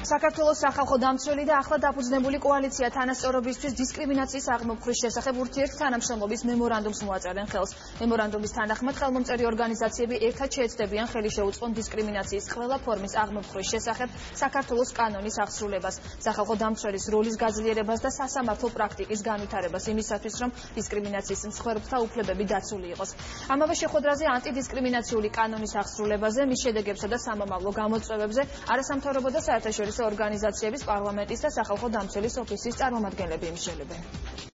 საქართველოს სახალხო დამცველი და ახლა დაფუძნებული კოალიცია თანასწორობისთვის დისკრიმინაციის აღმოფხვის შესახებ ურთიერთთანამშრომლობის მემორანდუმს მოაწერენ ხელს. მემორანდუმის თანახმად ხელმომწერი ორგანიზაციები ერთად შეეცდებიან ხელი შეუწყონ დისკრიმინაციის ყველა ფორმის აღმოფხვის შესახებ საქართველოს კანონის აღსრულებას, სახალხო დამცველის როლის გაძლიერებას და სასამართლო პრაქტიკის განვითარებას იმისათვის, რომ დისკრიმინაციის მსხვერპლთა უფლებები დაცული იყოს. ამავე შეხვედრაზე ანტიდისკრიმინაციული კანონის აღსრულებაზე, მის შედეგებსა და სამომავლო გამოწვევებზე არასამთავრობო და საერთაშორისო ორგანიზაციების, პარლამენტის და სახალხო დამცველის ოფისის წარმომადგენლები იმსჯელებენ.